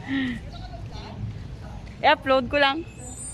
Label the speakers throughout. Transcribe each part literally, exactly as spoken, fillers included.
Speaker 1: I-upload ko lang.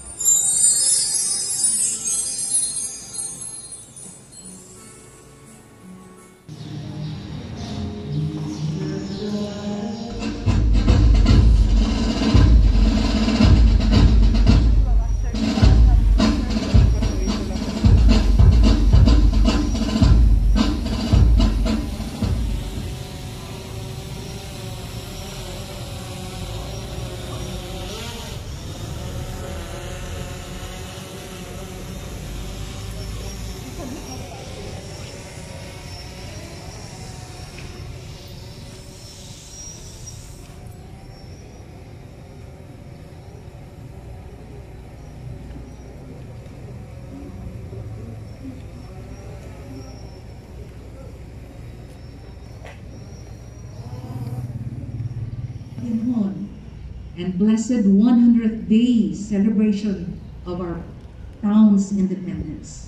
Speaker 2: And blessed one hundredth day celebration of our town's independence.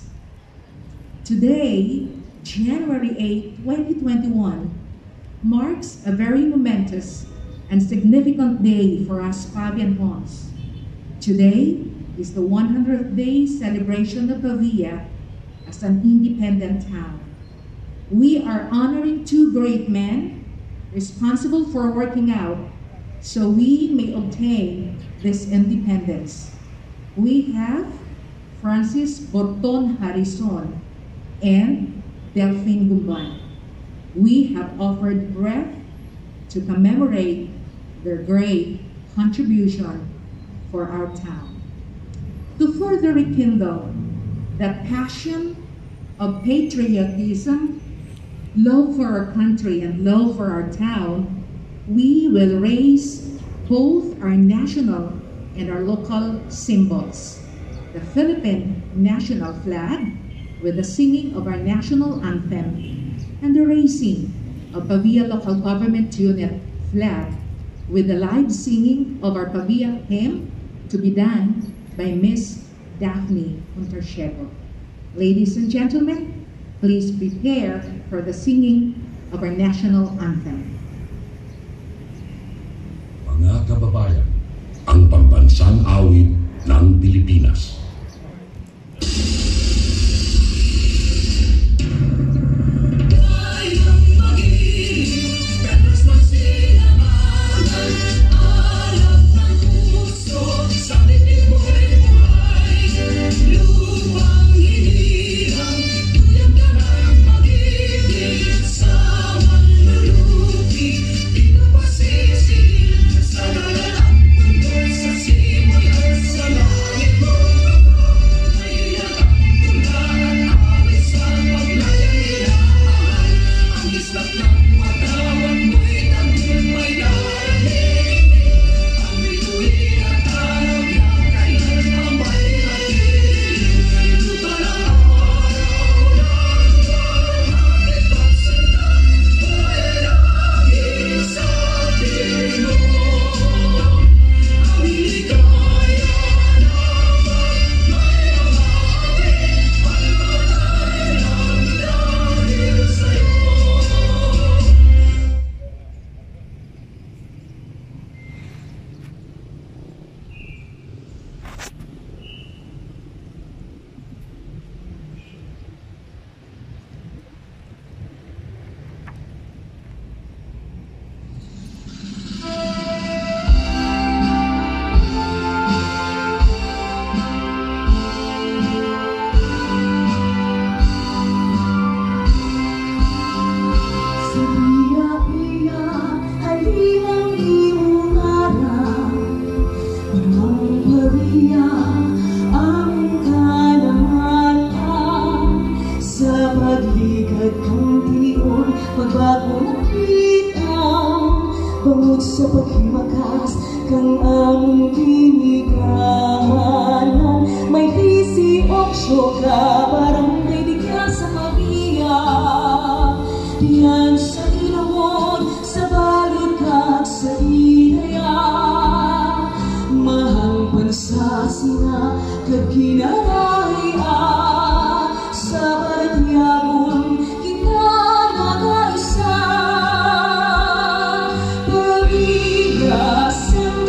Speaker 2: Today, January eighth, twenty twenty-one, marks a very momentous and significant day for us Pavian Hons. Today is the one hundredth day celebration of Pavia as an independent town. We are honoring two great men responsible for working out so we may obtain this independence. We have Francis Borton Harrison and Delphine Gumban. We have offered breath to commemorate their great contribution for our town. To further rekindle that passion of patriotism, love for our country and love for our town, we will raise both our national and our local symbols. The Philippine national flag with the singing of our national anthem and the raising of Pavia Local Government Unit flag with the live singing of our Pavia hymn to be done by Miss Daphne Untershego. Ladies and gentlemen, please prepare for the singing of our national anthem.
Speaker 3: Mga kababayan, ang pambansang awit ng Pilipinas.
Speaker 4: Bangod sa paghimakas kang among binigyanan, may hisi oksyo ka parang may digya sa Pavia. Diyan sa ilawon, sa balod kag sa inaya, mahal bansa sina kag kinaraya. Sa barangyagon kita nagaisa, Pavia sa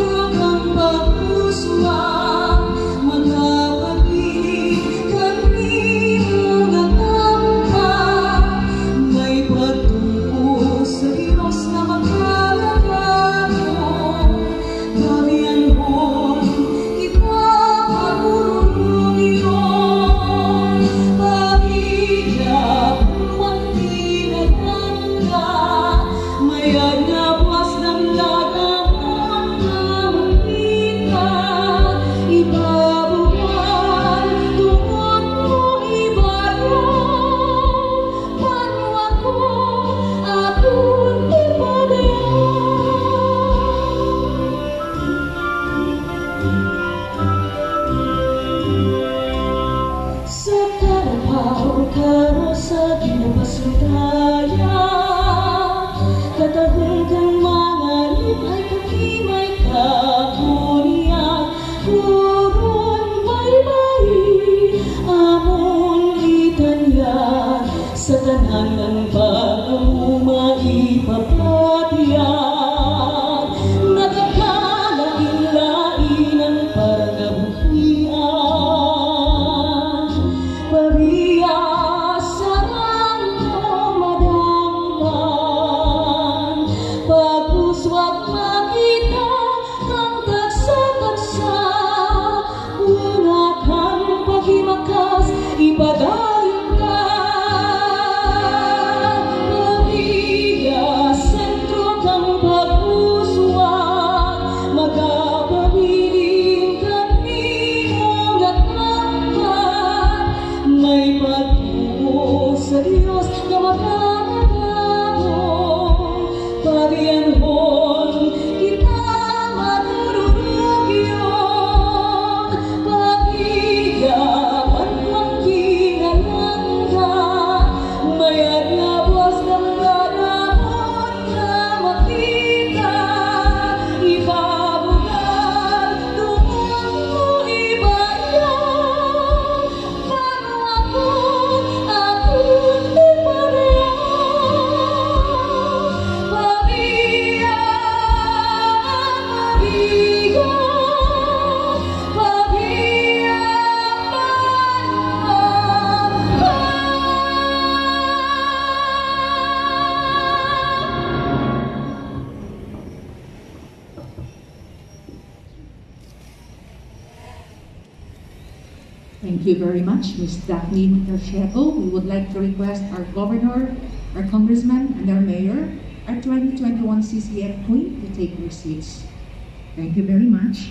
Speaker 2: Thank you very much, Miz Daphne Terciego. We would like to request our governor, our congressman, and our mayor, our twenty twenty-one C C F queen, to take their seats. Thank you very much.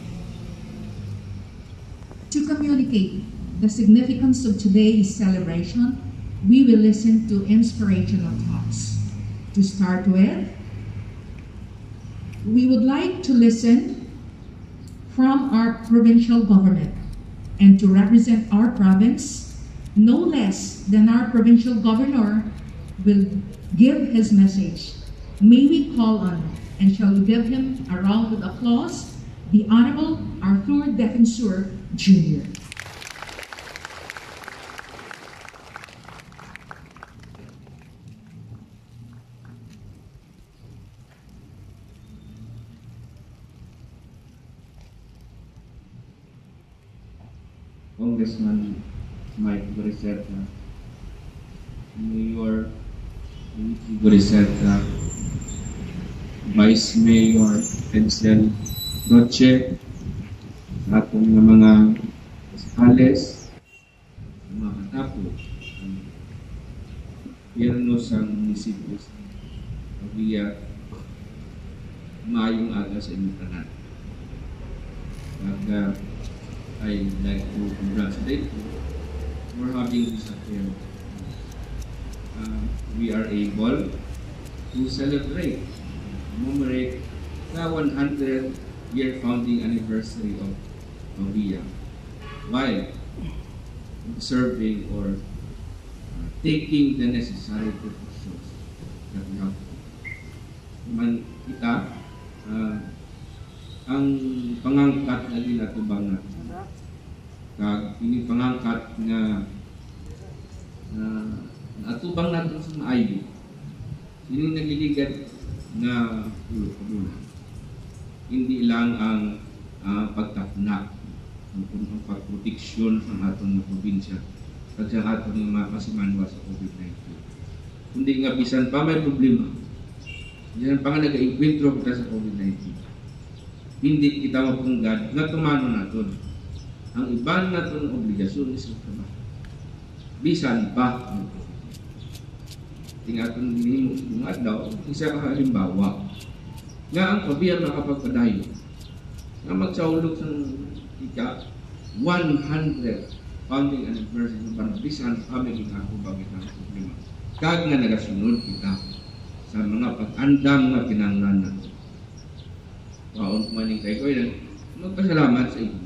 Speaker 2: To communicate the significance of today's celebration, we will listen to inspirational talks. To start with, we would like to listen from our provincial government. And to represent our province, no less than our provincial governor will give his message. May we call on, and shall we give him a round of applause, the Honorable Arthur Defensor, Junior
Speaker 5: Congressman Mike Goricerta, Mayor Luigi Goricerta, Vice Mayor Edsel Roche, sa atong mga Ales, mga katapo, ang Pierno sa munisipyo sa Pavia, maayong aga sa inyong tanan. Pag I'd like to congratulate you for having this affair. Uh, we are able to celebrate, commemorate the one hundred year founding anniversary of Pavia while observing or uh, taking the necessary precautions that we have. Man kita, uh, ang pangangkat na ginatubang natin. Kag ini pangangkat nga uh, atubang natin sa maayo. Ini nagliligad na ulo-ulo. Hindi lang ang uh, pagtapnak, ang, ang pagproteksyon sa atong probinsya at sa atong mga kasimanwa sa COVID nineteen. Kundi nga bisan pa may problema, Yan pa nga nag-enkwentro kita sa COVID nineteen. Hindi kita mapunggad nga tumano naton. Ang iban naton obligasyon is trabaho. Bisan pa tingaton dinimo yung adlaw isa ka halimbawa nga ang pabiyan makapagpadayon nga magsaulog sa ika one hundred founding anniversary ng panabisan kami ginako bagay ng problema kag nga nagasunod kita sa mga pag-andam nga kinahanglan nato. Waon kumaning kay ko yan magpasalamat sa inyo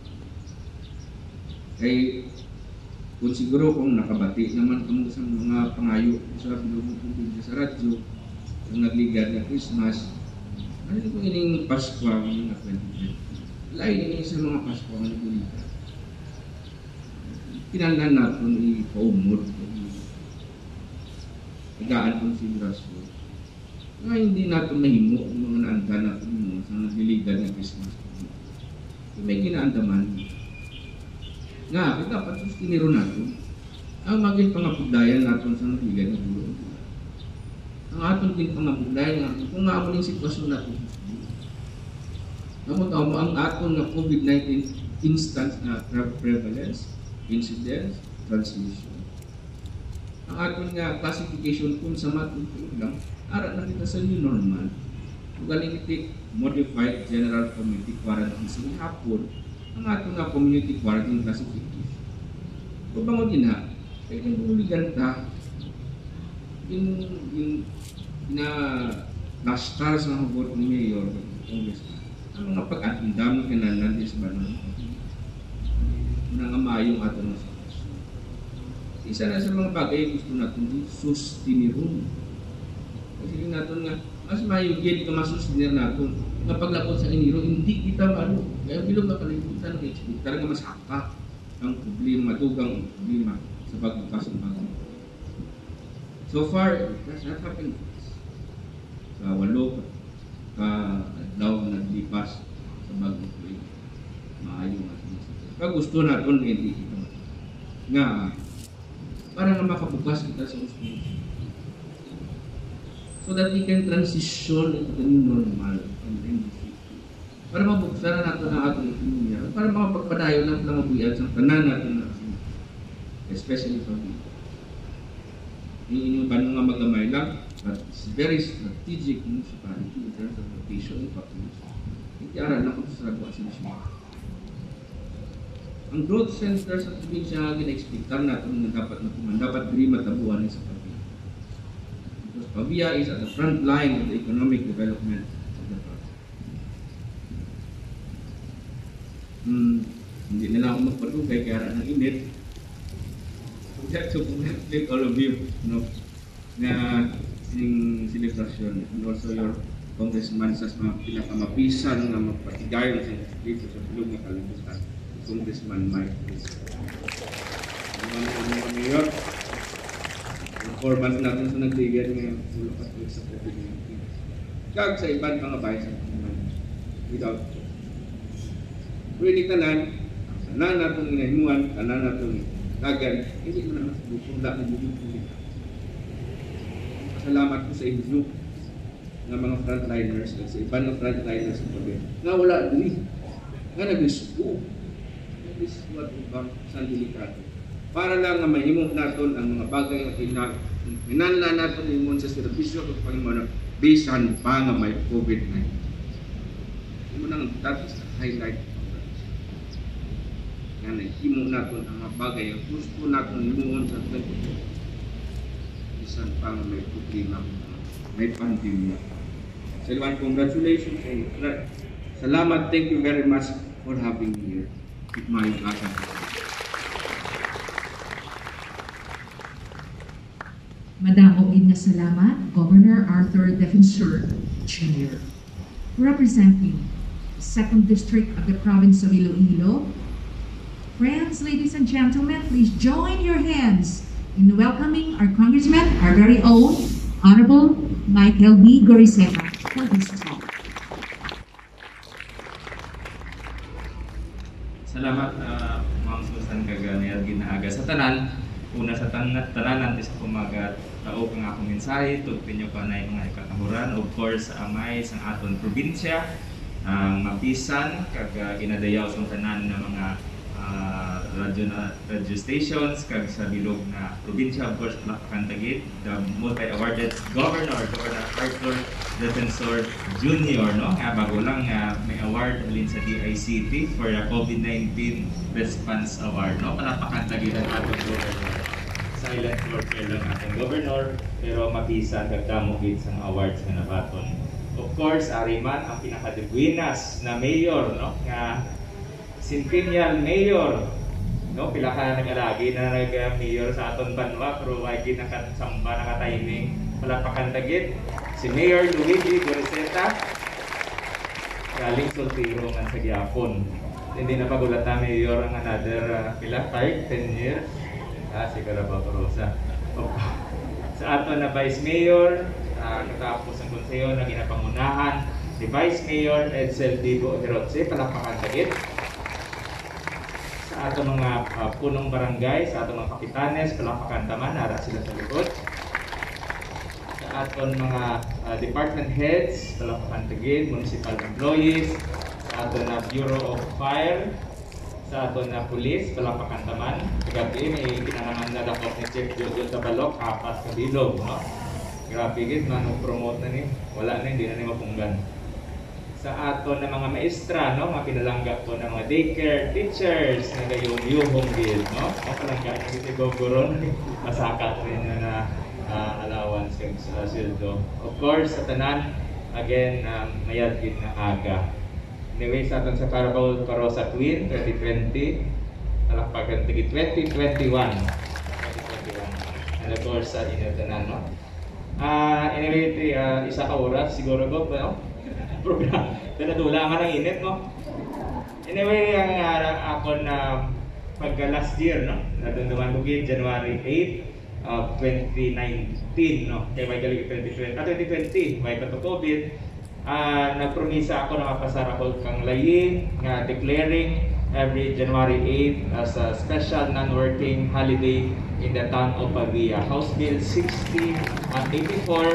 Speaker 5: kay kung siguro kung nakabati naman kamo sa mga pangayo sa bilog-bilog sa radyo sa nagligad na Christmas ano ko ining Pasko ng twenty twenty lain ini sa mga Pasko ng bulita kinahanglan natin i-promote igaan konsiderasyon nga hindi natin mahimo ang mga naanda natin mo sa nagliligad na Christmas may ginaandaman nga, kita patos tiniro natin ang maging pangapugdayan natin sa nagligan ng gulo. Ang aton din pangapugdayan natin kung nga mo yung sitwasyon natin. Namun ang aton nga COVID nineteen instance na prevalence, incidence, transmission. Ang aton nga classification kung sa matong lang, aral na kita sa new normal. Galing iti modified general community quarantine sa hapon ang ato nga community quarantine classification. Kung bangon din ha, kaya yung buligan ta, yung, yung na nastar sa mga vote ni Mayor, Congress, ang mga pag-atindam ng kanalan din sa banon. Nangamayong ato ng sitwasyon. Isa na sa mga bagay gusto natin din, sustinirun. Kasi natin nga, mas mayugin ka masustinir natin. Nga paglapot sa iniro, hindi kita maano. Kaya bilog na kalimutan ng expect. Talaga mas haka ang problema, matugang problema sa pagbukas ng bago. So far, it has not happened. Sa walo ka daw na naglipas sa bagong problema. Maayong natin. Kaya gusto natin, hindi kita nga, para nga makabukas kita sa hospital. So that we can transition into the new normal and then para mabuksan natin ang ating ekonomiya, para makapagpadayon ng pangabuyan sa tanan natin na especially for me. Yung inyong nga magamay lang, but it's very strategic municipality in terms of location and population. Hindi aral lang kung sa Ragwa Sinisima. Ang growth center sa probinsya nga gina-expectan natin na dapat matuman, dapat diri matabuan sa Pavia. Because Pavia is at the front line of the economic development of the province. Hmm, hindi nila ako magpadugay kaya aral ng init. So, congratulate all of you, you know, na sining celebration and also your congressman sa mga pinakamapisan na magpatigayon sa dito sa bilog na kalibutan, Congressman Mike Rizzo. Naman ang mga mayor, four months natin sa nagtigan ng ulo at ulo sa COVID nineteen. Kag sa ibang mga bayan sa Pilipinas, without pwede tanan, tanan natin inahimuan, tanan natin kagan, hindi mo naman bukula ng bukula. Salamat po sa inyo ng mga frontliners sa ibang ng frontliners sa problema. Nga wala din, nga nag-ispo. Nag-ispo at ibang sa delikado. Para lang nga mahimok natin ang mga bagay na pinag pinanla natin imon sa serbisyo ng Panginoon bisan pa nga may COVID nineteen. Imo nang tapos highlight nga nahimo natin ang mga bagay ang gusto natin limuon sa twenty bisan pa nga may problema, may pandemya. Salamat, congratulations and salamat, thank you very much for having me here. With my kasama.
Speaker 2: Madamo din nga salamat, Governor Arthur Defensor Junior Representing the second District of the Province of Iloilo. Friends, ladies and gentlemen, please join your hands in welcoming our Congressman, our very own Honorable Michael B. Goriseta for this talk.
Speaker 6: Salamat, uh, Ma'am Susan Kaganel Ginaaga sa tanan. Una sa tan tanan natin sa kumagat taog ang akong mensahe tugpin nyo pa na mga ikatahuran. Of course, sa amay sa aton probinsya, ang mapisan kag uh, inadayaw sa tanan ng mga uh, radio, na, radio stations kag sa bilog na probinsya. Of course, Palakpakan Taguig, the multi-awarded governor, Governor Arthur Defensor Junior, no? Nga bago lang uh, may award alin sa D I C T for the COVID nineteen Response Award, no? Palakpakan Taguig ang atong governor. Silent worker lang atong governor, pero mapisan kag damo gid sa awards nga nabaton. Of course, ari man ang pinakadebuinas na mayor, no? Nga Centennial Mayor, no? Pila ka nag-alagi na nag-mayor sa aton banwa, pero ay gid nakasamba naka-timing. Palakpakan Taguig si Mayor Luigi Goriseta, galing soltero man sa gyapon. Hindi na pagulata mayor ang another uh, pila five ten years. Ah, si Carabao Rosa. Sa ato na Vice Mayor, uh, natapos ang konseyo na ginapangunahan si Vice Mayor Edsel Digo Herotse, Palakpakan Taguig. Sa ato mga uh, punong barangay, sa ato mga kapitanes, Palakpakan Taman, nara sila sa likod. Sa ato mga uh, department heads, Palakpakan Taguig, municipal employees, sa ato na Bureau of Fire, sa ato na pulis, Palakpakan Taman. Kagabi, may kinanangan na dakot ni Chief Jojo Tabalok, apat sa bilog, no? Grabe gid, manong-promote na ni, wala na, hindi na ni mapunggan. Sa ato na mga maestra, no? Mga pinalanggap po ng mga daycare teachers, na gayong-yuhong gid, no? Mga palangga na gid gogoron, masakat rin na na uh, allowance kag sa sweldo. Of course, sa tanan, again, um, mayad gid na aga. Anyway, sa aton sa Carabao Rosa Twin twenty twenty, Palakpakan Taguig twenty twenty-one. twenty twenty-one. And of course, sa inyo tanan, no? Uh, anyway, ito, uh, isa ka oras, siguro ko, no? Program. Pinadula nga ng init, no? Anyway, ang uh, ako na pagka last year, no? Nadunduman ko gid January eighth of twenty nineteen, no? Kaya may galing twenty twenty, ah, twenty twenty, may kato COVID. Uh, nagpromisa ako na mapasara ko kang layin nga declaring every January eighth as a special non-working holiday in the town of Pavia. House Bill sixty eighty-four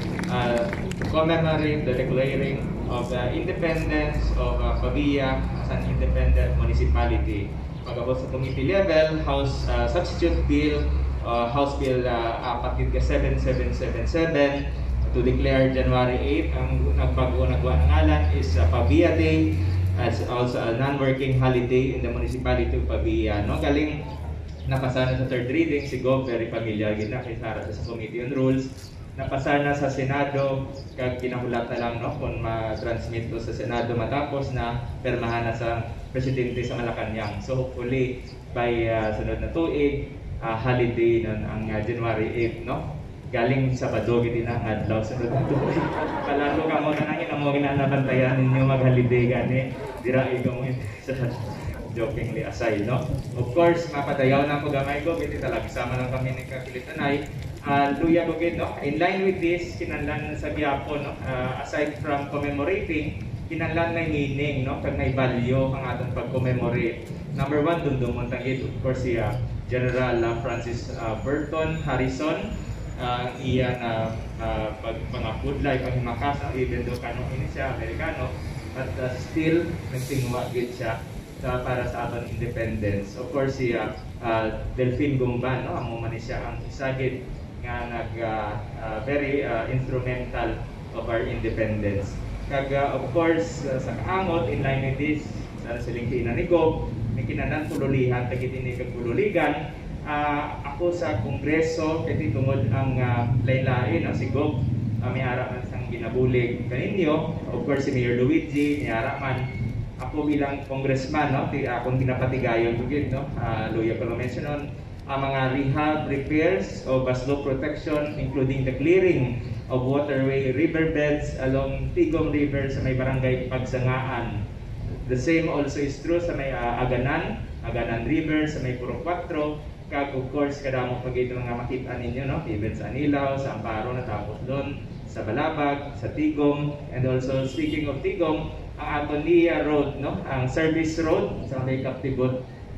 Speaker 6: uh, to commemorate the declaring of the independence of uh, Pavia as an independent municipality. Pagabot sa committee level, House uh, Substitute Bill, uh, House Bill uh, apatid ka seven seven seven seven to declare January eighth, ang nagbago nagwa ng ngalan is uh, Pavia Day, as also a non-working holiday in the municipality of Pavia. No? Galing napasa na sa third reading, si Gov, very familiar gid na kay Sara sa Committee on Rules. Napasa na sa Senado, kag kinahulat na lang, no, kung ma-transmit to sa Senado matapos na permahan na sa Presidente sa Malacanang. So hopefully by uh, sunod na tuig, uh, holiday nun ang uh, January eighth, no? Galing sa Badog din ang adlaw sa sunod na tuig. Kalaro ka mo na nang inamo ginanabantayan ninyo mag-holiday gani. Dira ikaw mo sa jokingly aside, no? Of course, mapadayaw na ko gamay ko, hindi talaga sama lang kami ni Kapilitanay. Uh, luya ko gid, no? In line with this, kinahanglan sa gyapon, no? Uh, aside from commemorating, kinahanglan may meaning, no? Kag may value ang atong pag-commemorate. Number one, dundumon tagid, of course, si uh, General uh, Francis uh, Burton Harrison. Uh, iya na uh, pag mga pudlay, paghimakasa, even though kano ini siya, Amerikano, but uh, still, nagtingwa gid siya uh, para sa aton independence. Of course, si uh, uh, Delphine Gumban, no? Amo man siya ang isagid nga nag uh, uh, very uh, instrumental of our independence. Kag uh, of course, uh, sa kaangot, in line with this, sa siling kinanigog, may kinanan tululihan, tagit ini kagululigan. Uh, ako sa Kongreso, kasi tungod ang uh, lain-lain, no? Si Gov, uh, may harap man sang ginabulig kaninyo. Of course, si Mayor Luigi, may harap man. Ako bilang congressman, no? Akong ginapatigayon ko gid, no? Uh, Luya ko mention on ang mga rehab, repairs o baslo protection, including the clearing of waterway riverbeds along Tigom River sa may barangay Pagsangaan. The same also is true sa may uh, Aganan, Aganan River, sa may Puro Cuatro. Kag of course, kadamo pag ito mga makita ninyo, no? Even sa Anilaw, sa Amparo, natapos doon, sa Balabag, sa Tigom, and also speaking of Tigom, ang Atonia Road, no? Ang service road sa may Kaptibot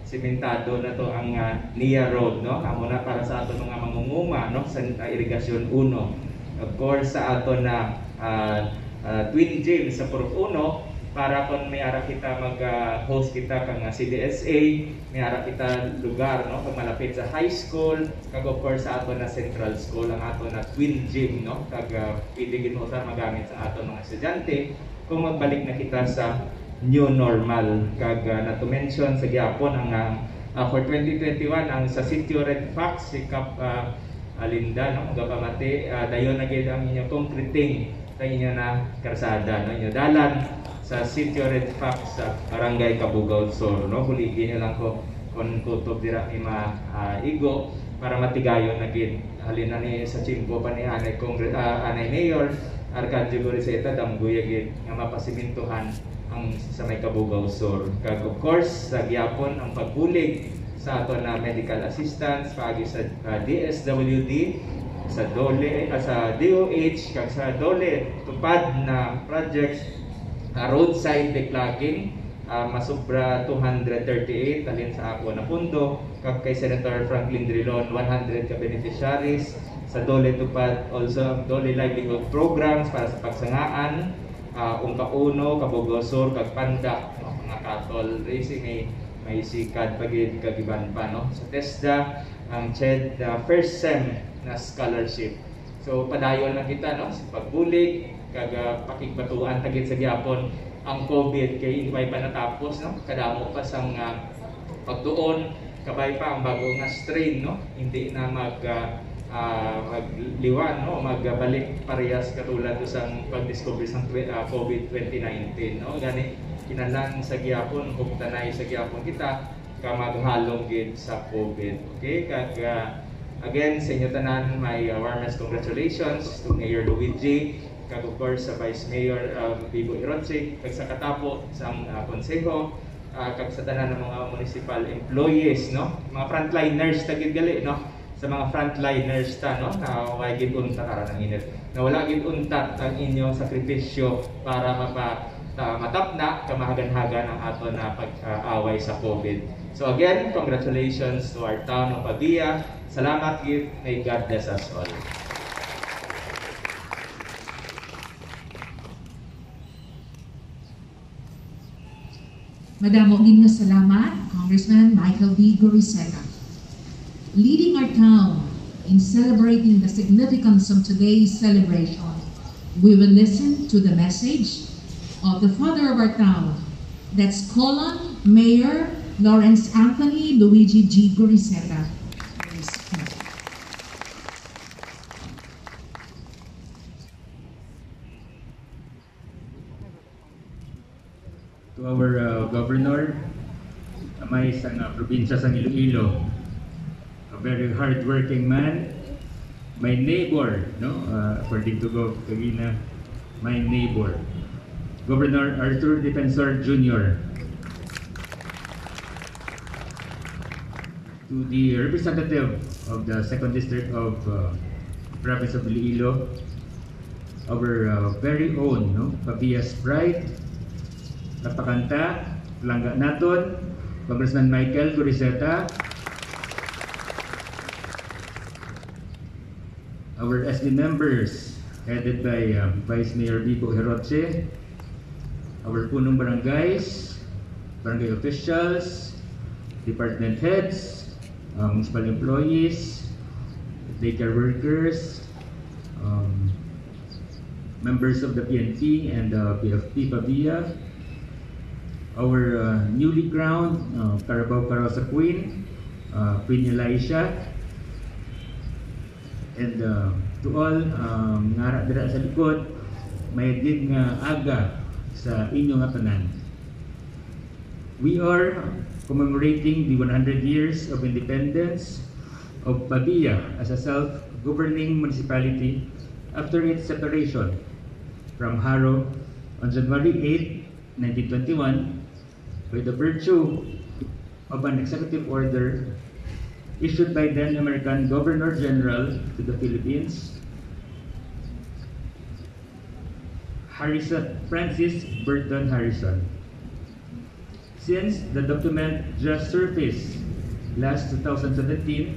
Speaker 6: simentado na to ang uh, N I A Road, no? Amo na para sa ato mga mangunguma, no? Sa uh, Irigasyon uno. Of course, sa ato na uh, uh, Twin Gym sa Purok uno, para kung may ara kita mag-host uh, kita kang uh, C D S A, may ara kita lugar, no? Kung malapit sa high school, kag of course sa ato na Central School, ang ato na Twin Gym, no? Kag uh, pwede gid mo sa magamit sa ato mga estudyante kung magbalik na kita sa new normal. Kag uh, na to mention sa gyapon ang uh, uh, for twenty twenty-one ang sa Sitio Red Fox si Cap uh, Alinda, no? Magapamati, uh, dayon na gid ang inyong concreting sa inyo na karsada, no? Inyo dalan sa Sitio Red Fox sa Barangay Cabugao Sur, no? Buligin niyo lang ko kung kutob dira ni ma uh, igo para matigayon na gid. Halin na ni sa chimpo pa ni anay Congre uh, anay Mayor Arcadio Goriseta damguya gid nga mapasimintuhan ang sa may Cabugao Sur. Kag of course sa gyapon ang pagbulig sa ato na medical assistance paagi sa uh, D S W D, sa Dole, uh, sa D O H kag sa Dole tupad na projects uh, roadside declogging, uh, masubra two hundred thirty-eight talin sa ako na pundo, kag kay Senator Franklin Drilon one hundred ka beneficiaries. Sa Dole tupad also Dole livelihood programs para sa pagsangaan, uh, Ungka Uno, Cabugao Sur, kag Pandak, no? Mga katol racing may may sikad pagid kagiban pa, no? Sa TESDA ang C H E D uh, first sem na scholarship. So padayon lang kita, no? Sa pagbulig kag uh, pakigbatuan tagid sa gyapon ang COVID kay hindi pa natapos, no? Kadamo pa sang uh, pagtuon, kabay pa ang bago nga strain, no? Hindi na mag uh, uh, magliwan, no? Magbalik parehas katulad do sang pagdiscover sang uh, COVID twenty nineteen, no? Gani kinahanglan sa gyapon ug tanay sa gyapon kita ka maghalong gid sa COVID. Okay, kag uh, again sa inyo tanan may uh, warmest congratulations to Mayor Luigi, kag of course sa Vice Mayor uh, Bibo Irotse, kag sa katapo sa uh, konseho, uh, kag sa tanan ng mga municipal employees, no? Mga frontliners tagid gali, no? Sa mga frontliners ta, no? Na wala gid unta karon ang init. Na wala gid unta ang inyong sakripisyo para mapa Uh, matap na kamahagan-hagan ang ato na pag-away uh, sa COVID. So again, congratulations to our town of Pabia. Salamat gid. May God bless us all.
Speaker 2: Madamo gid nga salamat, Congressman Michael V. Goriseta. Leading our town in celebrating the significance of today's celebration, we will listen to the message of the father of our town, that's Colon Mayor Lawrence Anthony Luigi G. Goriseta.
Speaker 7: To our uh, governor, may isang uh, probinsya sa Iloilo, a very hard-working man, my neighbor, no? Uh, according to Gov Kagina, my neighbor. Governor Arthur Defensor Junior To the representative of the second District of uh, Province of Iloilo, our uh, very own, no? Pabia's Pride, Napakanta, Langga naton, Congressman Michael Goriseta, our S D members headed by uh, Vice Mayor Bibo Irotse, our punong barangays, barangay officials, department heads, uh, municipal employees, daycare workers, um, members of the P N P and the uh, P F P Pabia, our uh, newly crowned uh, Carabao Carosa Queen, uh, Queen Elisha, and uh, to all um, ngara dira sa likod, may gid nga aga sa inyo nga tanan. We are commemorating the one hundred years of independence of Pabia as a self-governing municipality after its separation from Haro on January eighth, nineteen twenty-one, by the virtue of an executive order issued by then American Governor General to the Philippines, Harrison, Francis Burton Harrison. Since the document just surfaced last two thousand seventeen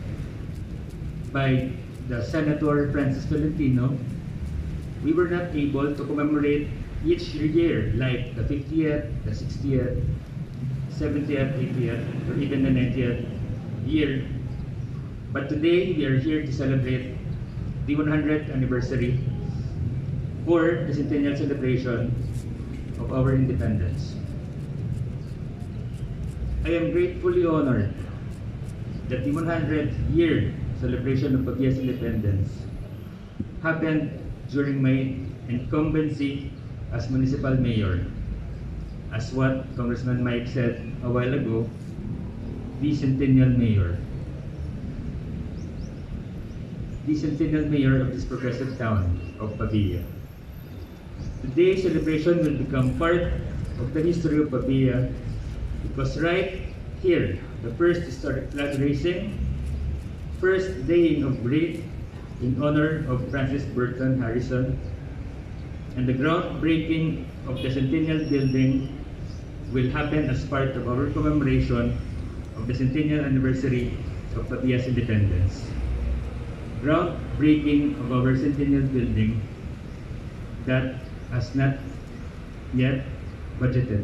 Speaker 7: by the Senator Francis Tolentino, we were not able to commemorate each year like the fiftieth, the sixtieth, seventieth, eightieth, or even the ninetieth year. But today we are here to celebrate the one hundredth anniversary or the centennial celebration of our independence. I am gratefully honored that the one hundredth year celebration of Pabia's independence happened during my incumbency as municipal mayor. As what Congressman Mike said a while ago, the centennial mayor. The centennial mayor of this progressive town of Pabia. Today's celebration will become part of the history of Pabia because right here, the first historic flag raising, first laying of wreath in honor of Francis Burton Harrison, and the groundbreaking of the Centennial Building will happen as part of our commemoration of the centennial anniversary of Pabia's independence. Groundbreaking of our Centennial Building that has not yet budgeted.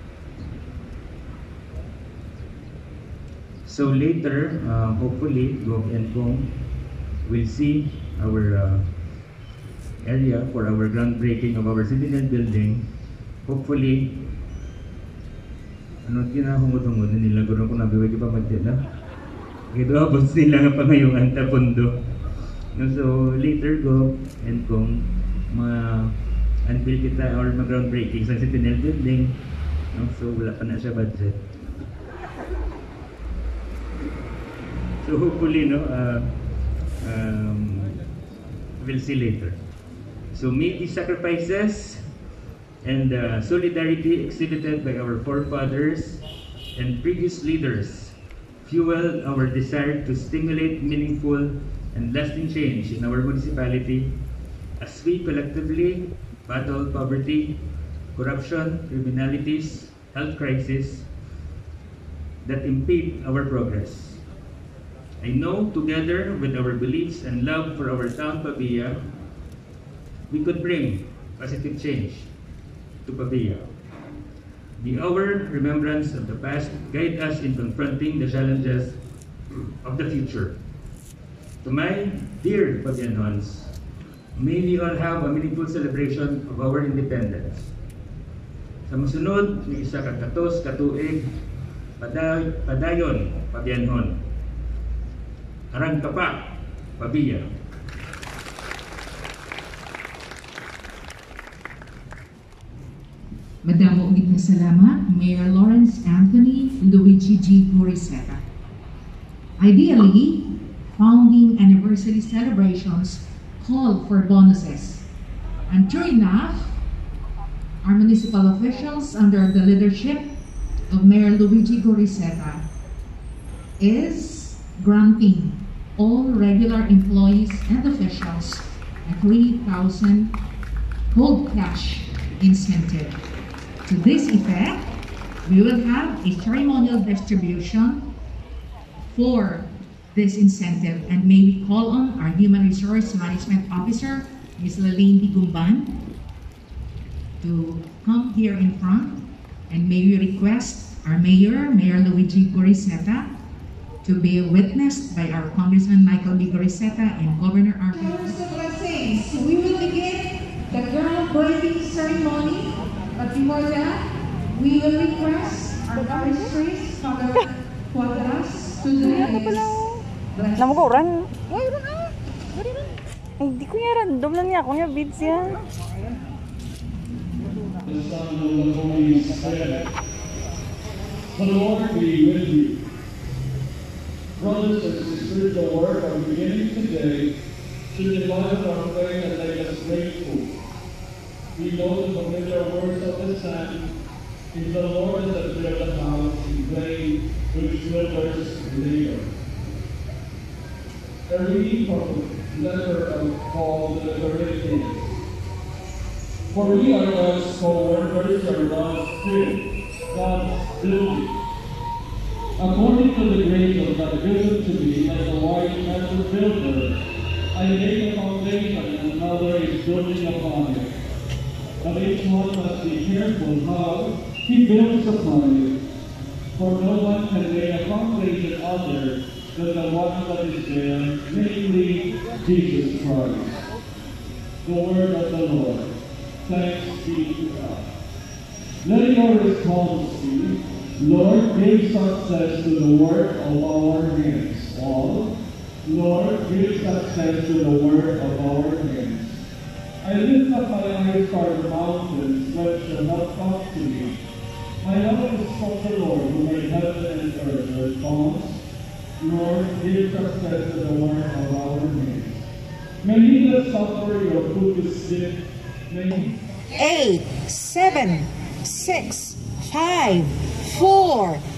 Speaker 7: So later, uh, hopefully, Gov and Kong will see our uh, area for our groundbreaking of our Centennial Building. Hopefully, ano kinahungod-hungod na nila gano'n kung nabiwag pa magdila. Ito abot nila nga pangayong antapondo. No, so later, Gov and Kong, ma-unveil kita or mag-groundbreaking sa Centennial Building. No, so wala pa na siya budget. So hopefully, no, uh, um, we'll see later. So may these sacrifices and uh, solidarity exhibited by our forefathers and previous leaders fuel our desire to stimulate meaningful and lasting change in our municipality as we collectively battle poverty, corruption, criminalities, health crisis that impede our progress. I know together with our beliefs and love for our town, Pabia, we could bring positive change to Pabia. The our remembrance of the past guide us in confronting the challenges of the future. To my dear Pabianons, may we all have a meaningful celebration of our independence. Sa masunod, may isa kagatos, katuig, paday, padayon, Pabianhon. Arang Kapak, Pabia.
Speaker 2: Madamo ugit na salamat, Mayor Lawrence Anthony Luigi G. Goriseta. Ideally, founding anniversary celebrations call for bonuses. And true enough, our municipal officials under the leadership of Mayor Luigi Goriseta is granting all regular employees and officials a three thousand cold cash incentive. To this effect, we will have a ceremonial distribution for this incentive, and may we call on our Human Resource Management Officer, Miz Laline Digumban, to come here in front, and may we request our Mayor, Mayor Luigi Goriseta, to be witnessed by our Congressman Michael B. Goriseta and Governor Arthur. Blessings. We will begin the groundbreaking ceremony, but before that, we will request our choristers, Father Cuadras, to do this.
Speaker 1: Nama ko orang. Ay, orang ah. Ay, di ko niya random lang niya. Ako niya beats yan.
Speaker 8: The Lord be with you. Brothers and sisters, the work are beginning today to divide our faith and make us grateful. We know the familiar words of the psalm, "If the Lord is the bread of the house, in vain which withers later." A reading from the letter of Paul to the Corinthians. For we are God's co-workers and God's spirit. God's building. According to the grace of God given to me as a wise master builder, I laid a foundation and another is building upon it. But each one must be careful how he builds upon it. For no one can lay a foundation other than the one that is there, namely Jesus Christ. The word of the Lord. Thanks be to God. Let your response be, Lord, give success to the work of our hands. All, Lord, give success to the work of our hands. I lift up my eyes toward the mountains, which shall not come to me. My help is from the Lord, who made heaven and earth. Response, Lord, give success to the work of our hands. May he that suffer your foot to sick, may he...
Speaker 9: Eight, seven, six, five, four,